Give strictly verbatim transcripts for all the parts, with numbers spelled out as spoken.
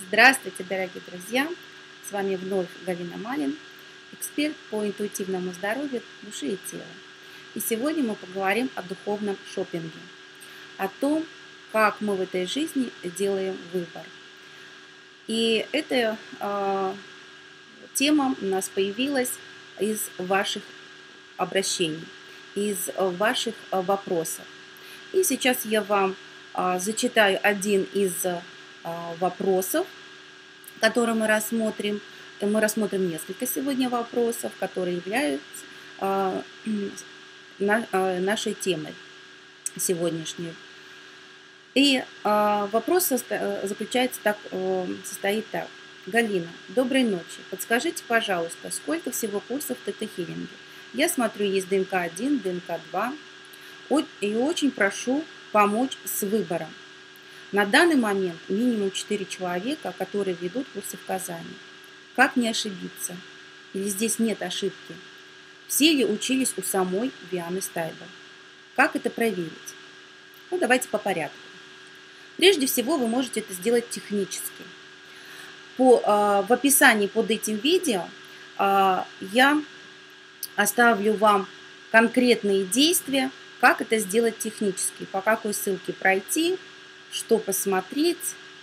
Здравствуйте, дорогие друзья! С вами вновь Галина Малин, эксперт по интуитивному здоровью души и тела. И сегодня мы поговорим о духовном шопинге, о том, как мы в этой жизни делаем выбор. И эта э, тема у нас появилась из ваших обращений, из ваших вопросов. И сейчас я вам э, зачитаю один из э, вопросов, который мы рассмотрим. Мы рассмотрим несколько сегодня вопросов, которые являются э, на, э, нашей темой сегодняшней. И э, вопрос состо- заключается так, э, состоит так. Галина, доброй ночи. Подскажите, пожалуйста, сколько всего курсов в тета-хилинге? Я смотрю, есть ДНК один, ДНК два. И очень прошу помочь с выбором. На данный момент минимум четыре человека, которые ведут курсы в Казани. Как не ошибиться? Или здесь нет ошибки? Все ли учились у самой Вианы Стайбл? Как это проверить? Ну, давайте по порядку. Прежде всего, вы можете это сделать технически. По, э, в описании под этим видео э, я оставлю вам конкретные действия, как это сделать технически, по какой ссылке пройти, что посмотреть.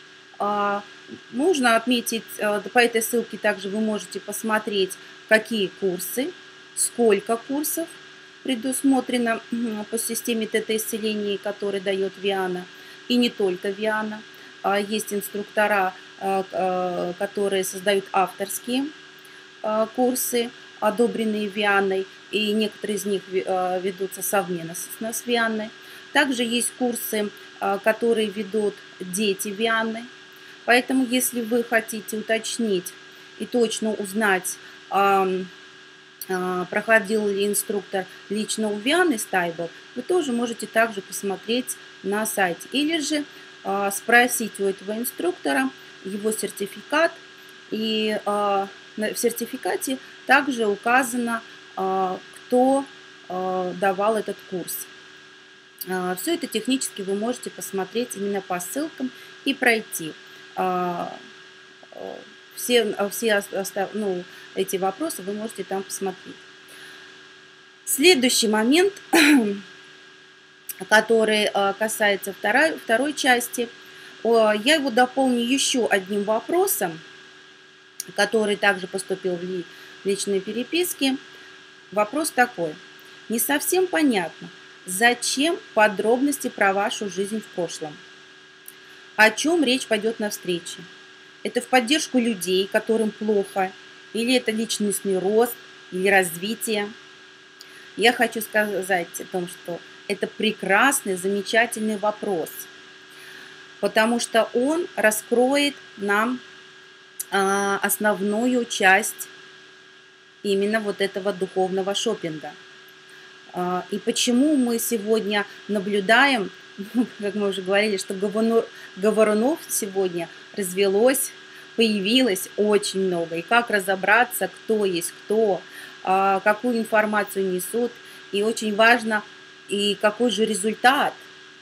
Нужно отметить, по этой ссылке также вы можете посмотреть, какие курсы, сколько курсов предусмотрено по системе тета-исцеления, который дает Виана, и не только Виана. Есть инструктора, которые создают авторские курсы, одобренные Вианой, и некоторые из них ведутся совместно с Вианой. Также есть курсы, которые ведут дети Вианы. Поэтому, если вы хотите уточнить и точно узнать, проходил ли инструктор лично у Вианы Стайбл, вы тоже можете также посмотреть на сайте. Или же спросить у этого инструктора его сертификат. И в сертификате также указано, кто давал этот курс. Все это технически вы можете посмотреть именно по ссылкам и пройти. Все, все ну, эти вопросы вы можете там посмотреть. Следующий момент, который касается второй, второй части, я его дополню еще одним вопросом, который также поступил в личной переписке. Вопрос такой. Не совсем понятно, зачем подробности про вашу жизнь в прошлом? О чем речь пойдет на встрече? Это в поддержку людей, которым плохо, или это личностный рост, или развитие? Я хочу сказать о том, что это прекрасный, замечательный вопрос, потому что он раскроет нам а, основную часть именно вот этого духовного шопинга. А, и почему мы сегодня наблюдаем, как мы уже говорили, что говорунов сегодня развелось, появилось очень много. И как разобраться, кто есть кто, какую информацию несут. И очень важно, и какой же результат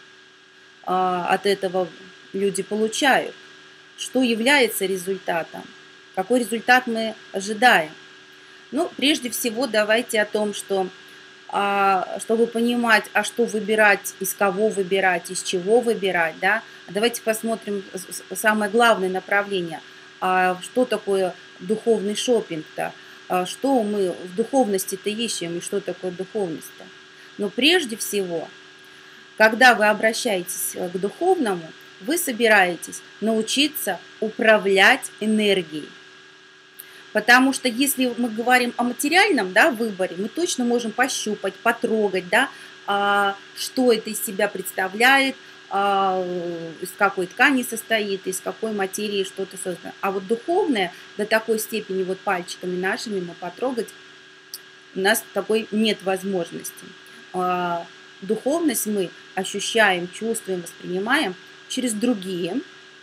от этого люди получают. Что является результатом, какой результат мы ожидаем. Ну, прежде всего, давайте о том, что чтобы понимать, а что выбирать, из кого выбирать, из чего выбирать, да, давайте посмотрим самое главное направление, что такое духовный шопинг-то, что мы в духовности-то ищем и что такое духовность-то. Но прежде всего, когда вы обращаетесь к духовному, вы собираетесь научиться управлять энергией. Потому что если мы говорим о материальном, да, выборе, мы точно можем пощупать, потрогать, да, а, что это из себя представляет, а, из какой ткани состоит, из какой материи что-то создано. А вот духовное до такой степени вот пальчиками нашими мы потрогать, у нас такой нет возможности. А, духовность мы ощущаем, чувствуем, воспринимаем через другие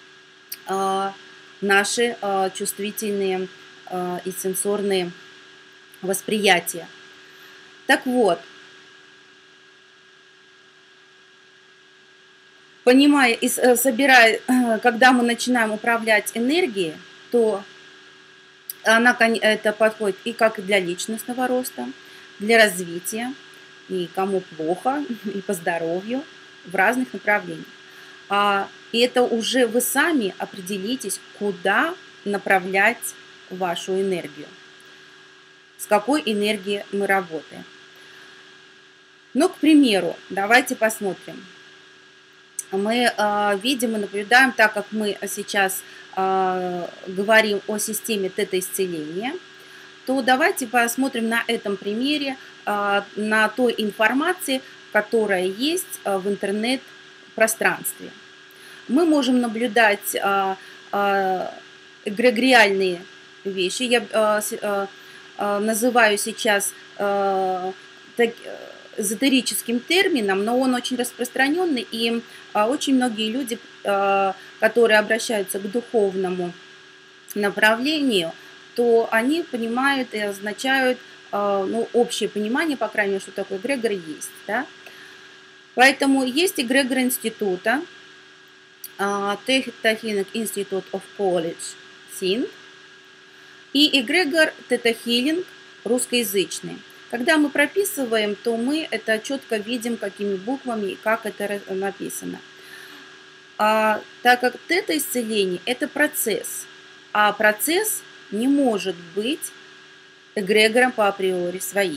а, наши а, чувствительные и сенсорные восприятия. Так вот, Понимая и собирая, когда мы начинаем управлять энергией, то она, это подходит и как для личностного роста, для развития, и кому плохо, и по здоровью, в разных направлениях. А, и это уже вы сами определитесь, куда направлять вашу энергию, с какой энергией мы работаем. Ну, к примеру, давайте посмотрим. Мы э, видим и наблюдаем, так как мы сейчас э, говорим о системе тета-исцеления, то давайте посмотрим на этом примере э, на той информации, которая есть э, в интернет-пространстве. Мы можем наблюдать э, э, эгрегориальные вещи. Я э, э, э, называю сейчас э, так, эзотерическим термином, но он очень распространенный, и а, очень многие люди, а, которые обращаются к духовному направлению, то они понимают и означают, а, ну, общее понимание, по крайней мере, что такое эгрегор есть. Да? Поэтому есть эгрегор института, Theta Healing Institute of College Sync, и эгрегор Theta Healing русскоязычный. Когда мы прописываем, то мы это четко видим, какими буквами и как это написано. А, так как тета-исцеление – это процесс, а процесс не может быть эгрегором по априори своей.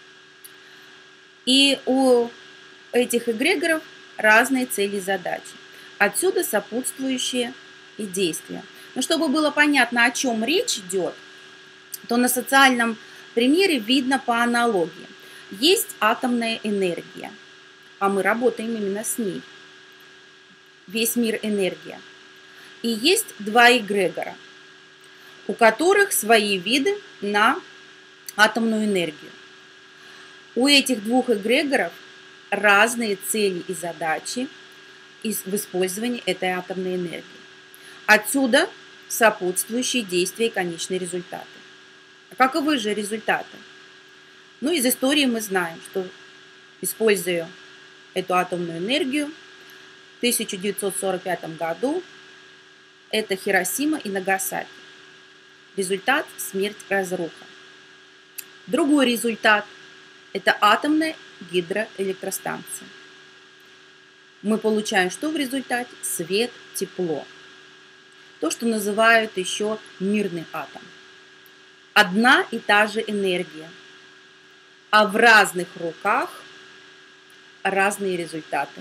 И у этих эгрегоров разные цели и задачи. Отсюда сопутствующие и действия. Но чтобы было понятно, о чем речь идет, то на социальном примере видно по аналогии. Есть атомная энергия, а мы работаем именно с ней. Весь мир энергия. И есть два эгрегора, у которых свои виды на атомную энергию. У этих двух эгрегоров разные цели и задачи в использовании этой атомной энергии. Отсюда сопутствующие действия и конечные результаты. Каковы же результаты? Ну, из истории мы знаем, что, используя эту атомную энергию, в тысяча девятьсот сорок пятом году это Хиросима и Нагасаки. Результат – смерть, разруха. Другой результат – это атомная гидроэлектростанция. Мы получаем что в результате? Свет, тепло. То, что называют еще мирный атом. Одна и та же энергия, а в разных руках разные результаты.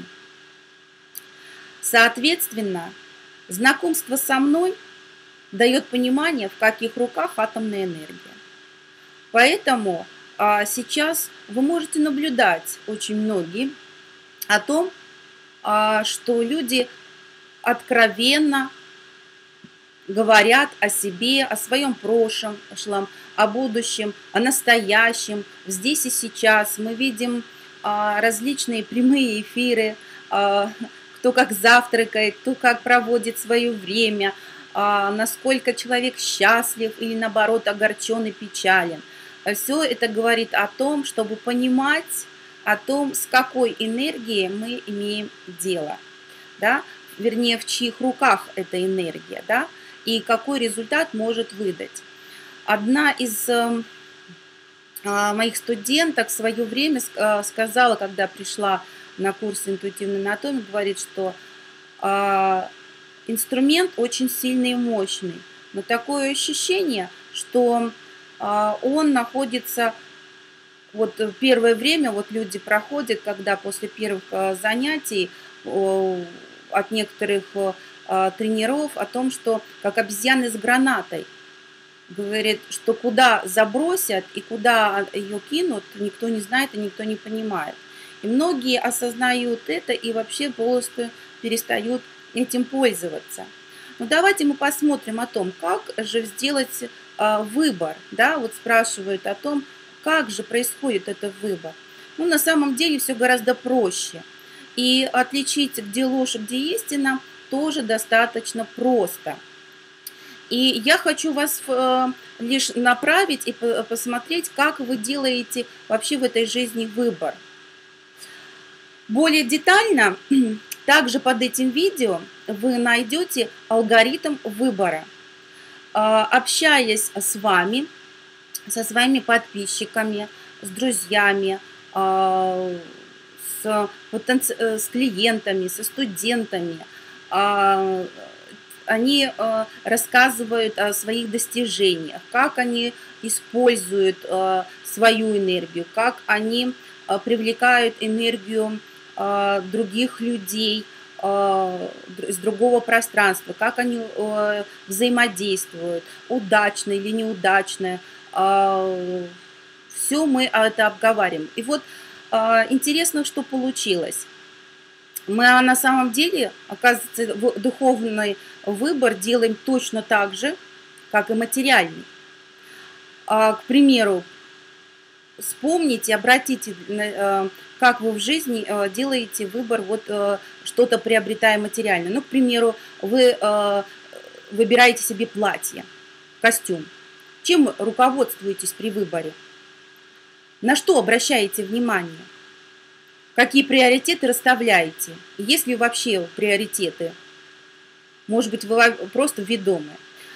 Соответственно, знакомство со мной дает понимание, в каких руках атомная энергия. Поэтому а, сейчас вы можете наблюдать очень многие о том, а, что люди откровенно говорят о себе, о своем прошлом, о будущем, о настоящем, здесь и сейчас. Мы видим а, различные прямые эфиры, а, кто как завтракает, кто как проводит свое время, а, насколько человек счастлив или наоборот огорчен и печален. Все это говорит о том, чтобы понимать о том, с какой энергией мы имеем дело, да? Вернее, в чьих руках эта энергия, да? И какой результат может выдать. Одна из э, моих студенток в свое время э, сказала, когда пришла на курс интуитивной анатомии, говорит, что э, инструмент очень сильный и мощный, но такое ощущение, что э, он находится, вот в первое время вот люди проходят, когда после первых э, занятий э, от некоторых э, тренеров о том, что как обезьяны с гранатой. Говорит, что куда забросят и куда ее кинут, никто не знает и никто не понимает. И многие осознают это и вообще полностью перестают этим пользоваться. Но давайте мы посмотрим о том, как же сделать а, выбор. Да? Вот спрашивают о том, как же происходит этот выбор. Ну, на самом деле все гораздо проще. И отличить, где ложь, где истина, тоже достаточно просто. И я хочу вас э, лишь направить и посмотреть, как вы делаете вообще в этой жизни выбор. Более детально Также под этим видео вы найдете алгоритм выбора. Общаясь с вами, со своими подписчиками, с друзьями, с, с клиентами, со студентами, они рассказывают о своих достижениях, как они используют свою энергию, как они привлекают энергию других людей с другого пространства, как они взаимодействуют, удачно или неудачно. Все мы это обговариваем. И вот интересно, что получилось. Мы на самом деле, оказывается, духовный выбор делаем точно так же, как и материальный. К примеру, вспомните, обратите, как вы в жизни делаете выбор, вот что-то приобретая материально. Ну, к примеру, вы выбираете себе платье, костюм. Чем руководствуетесь при выборе? На что обращаете внимание? Какие приоритеты расставляете? Есть ли вообще приоритеты? Может быть, вы просто ведомы.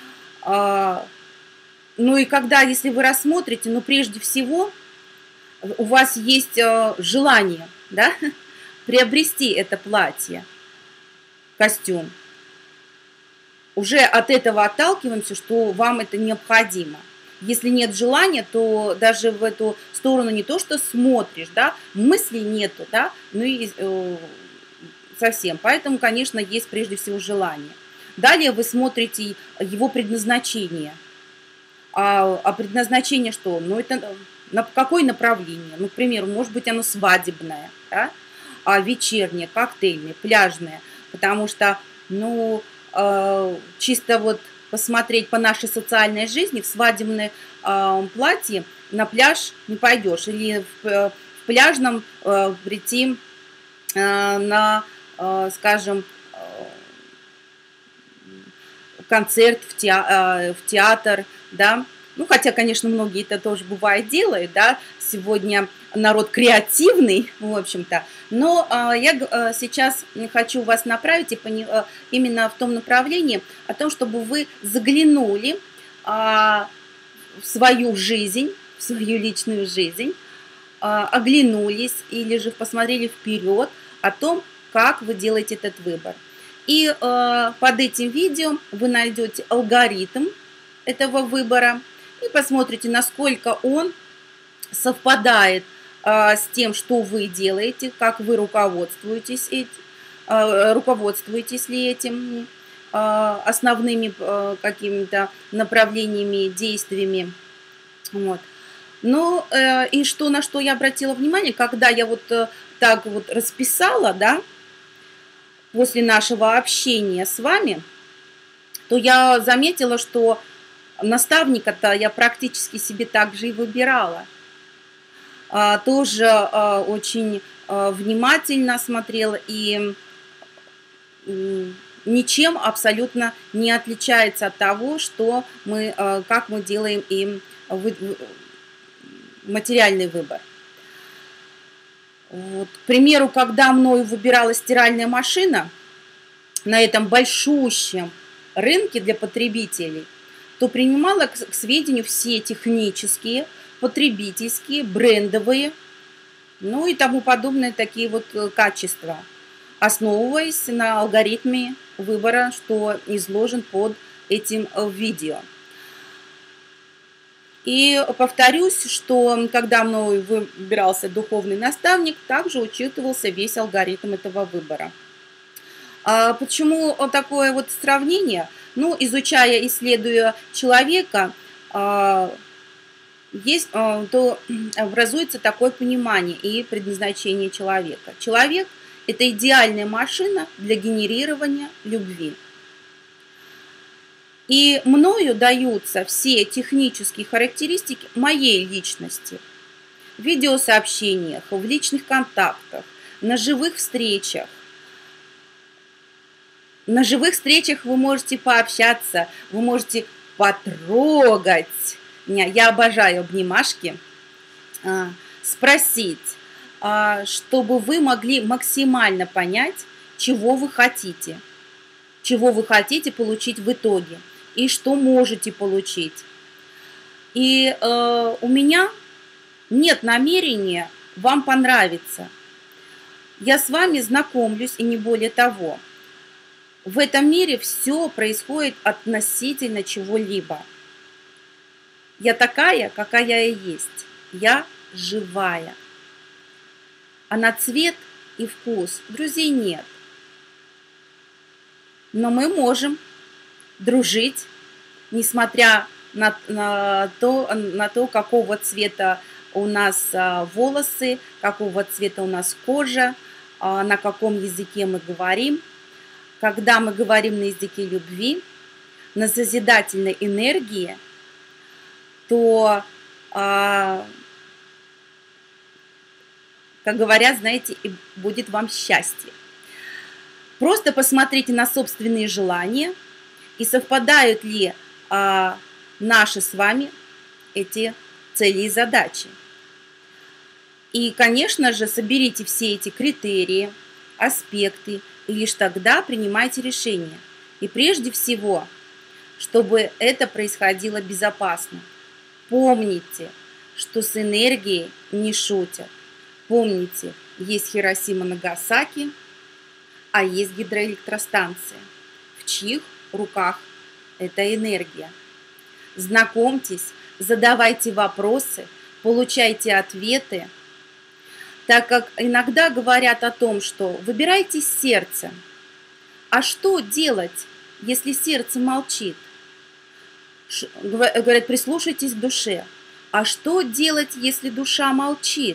Ну и когда, если вы рассмотрите, ну прежде всего, у вас есть желание, да, приобрести это платье, костюм. Уже от этого отталкиваемся, что вам это необходимо. Если нет желания, то даже в эту сторону не то, что смотришь, да, мыслей нету, да, ну и э, совсем. Поэтому, конечно, есть прежде всего желание. Далее вы смотрите его предназначение. А, а предназначение что? Ну, это на какое направление? Ну, к примеру, может быть, оно свадебное, да? А вечернее, коктейльное, пляжное. Потому что, ну, э, чисто вот посмотреть по нашей социальной жизни, в свадебное э, платье на пляж не пойдешь. Или в, э, в пляжном э, прийти э, на, э, скажем, э, концерт, в, театр, э, в театр, да. Ну, хотя, конечно, многие это тоже бывает делают, да, сегодня народ креативный, в общем-то, но а, я а, сейчас хочу вас направить и пони, а, именно в том направлении, о том, чтобы вы заглянули а, в свою жизнь, в свою личную жизнь, а, оглянулись или же посмотрели вперед о том, как вы делаете этот выбор. И а, под этим видео вы найдете алгоритм этого выбора, и посмотрите, насколько он совпадает а, с тем, что вы делаете, как вы руководствуетесь, этим, а, руководствуетесь ли этим а, основными а, какими-то направлениями, действиями. Вот. Ну, э, и что, на что я обратила внимание, когда я вот э, так вот расписала, да, после нашего общения с вами, то я заметила, что наставника-то я практически себе так же и выбирала. А, тоже а, очень а, внимательно смотрела и м, ничем абсолютно не отличается от того, что мы, а, как мы делаем им вы, материальный выбор. Вот. К примеру, когда мною выбиралась стиральная машина на этом большущем рынке для потребителей, то принимала к сведению все технические, потребительские, брендовые, ну и тому подобные такие вот качества, основываясь на алгоритме выбора, что изложен под этим видео. И повторюсь, что когда мной выбирался духовный наставник, также учитывался весь алгоритм этого выбора. А почему такое вот сравнение? Ну, изучая, исследуя человека, есть, то образуется такое понимание и предназначение человека. Человек – это идеальная машина для генерирования любви. И мною даются все технические характеристики моей личности. В видеосообщениях, в личных контактах, на живых встречах. На живых встречах вы можете пообщаться, вы можете потрогать меня. Я обожаю обнимашки. Спросить, чтобы вы могли максимально понять чего вы хотите, чего вы хотите получить в итоге и что можете получить. И э, у меня нет намерения вам понравиться. Я с вами знакомлюсь, и не более того. В этом мире все происходит относительно чего-либо. Я такая, какая я и есть. Я живая. А на цвет и вкус друзей нет. Но мы можем дружить, несмотря на, на, то, на то, какого цвета у нас а, волосы, какого цвета у нас кожа, а, на каком языке мы говорим. Когда мы говорим на языке любви, на созидательной энергии, то, а, как говорят, знаете, и будет вам счастье. Просто посмотрите на собственные желания и совпадают ли а, наши с вами эти цели и задачи. И, конечно же, соберите все эти критерии, аспекты, и лишь тогда принимайте решение. И прежде всего, чтобы это происходило безопасно. Помните, что с энергией не шутят. Помните, есть Хиросима, Нагасаки, а есть гидроэлектростанция, в чьих руках эта энергия. Знакомьтесь, задавайте вопросы, получайте ответы, так как иногда говорят о том, что выбирайте сердце. А что делать, если сердце молчит? Говорят, прислушайтесь к душе. А что делать, если душа молчит?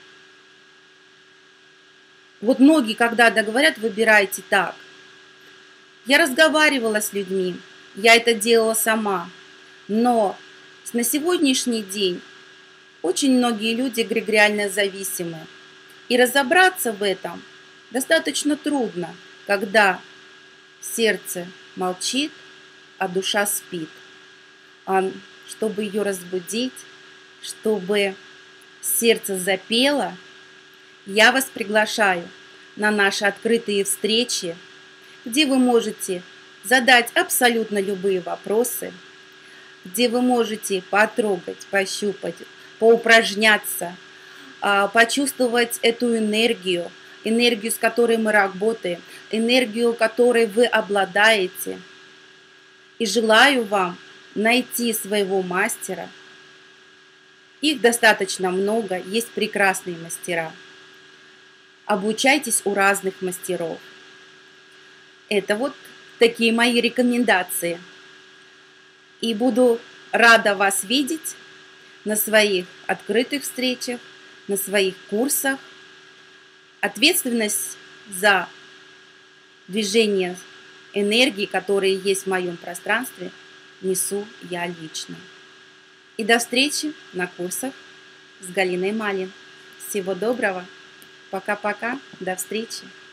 Вот многие, когда говорят, выбирайте так. Я разговаривала с людьми, я это делала сама. Но на сегодняшний день очень многие люди эгрегориально зависимы. И разобраться в этом достаточно трудно, когда сердце молчит, а душа спит. А чтобы ее разбудить, чтобы сердце запело, я вас приглашаю на наши открытые встречи, где вы можете задать абсолютно любые вопросы, где вы можете потрогать, пощупать, поупражняться, почувствовать эту энергию, энергию, с которой мы работаем, энергию, которой вы обладаете. И желаю вам найти своего мастера. Их достаточно много, есть прекрасные мастера. Обучайтесь у разных мастеров. Это вот такие мои рекомендации. И буду рада вас видеть на своих открытых встречах, на своих курсах. Ответственность за движение энергии, которые есть в моем пространстве, несу я лично. И до встречи на курсах с Галиной Малин. Всего доброго. Пока-пока. До встречи.